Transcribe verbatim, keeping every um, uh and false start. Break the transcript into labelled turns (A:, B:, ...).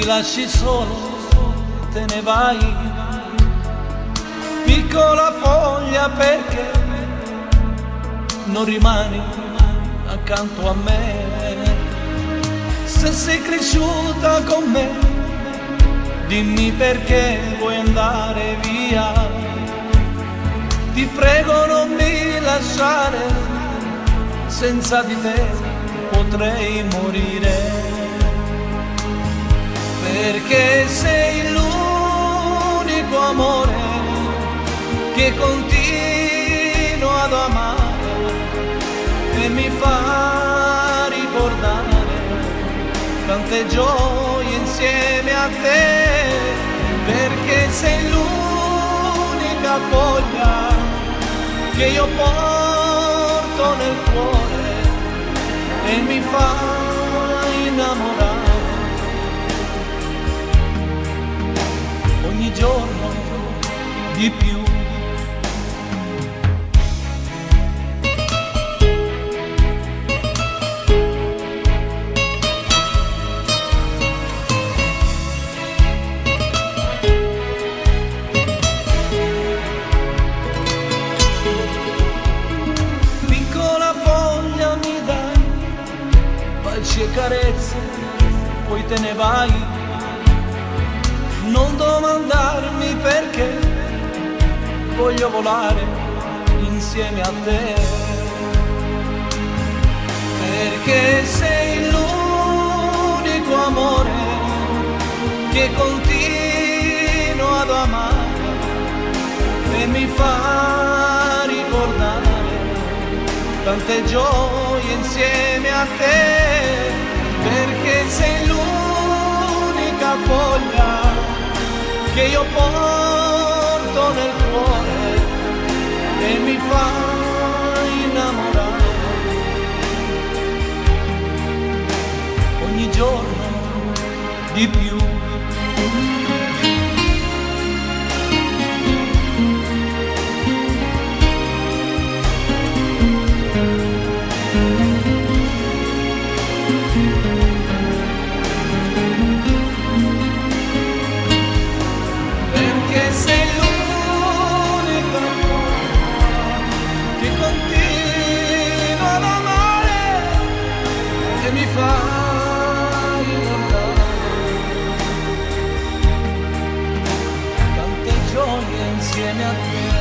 A: mi lasci solo, te ne vai, piccola foglia, perché non rimani accanto a me. Se sei cresciuta con me, dimmi perché vuoi andare via. Ti prego non mi lasciare, senza di te potrei morire. Perché sei l'unico amore che continuo ad amare e mi fa ricordare tante gioie insieme a te. Perché sei l'unica foglia che io porto nel cuore e mi fa innamorare ogni giorno di più. Piccola foglia mi dai baci e carezze, poi te ne vai. Non domandarmi perché, voglio volare insieme a te. Perché sei l'unico amore che continuo ad amare e mi fa ricordare tante gioie insieme a te. Perché sei l'unica foglia che io porto nel cuore e mi fa innamorare ogni giorno di più. Sei l'unica che continuo ad amare e mi fa ricordare tante gioie insieme a te.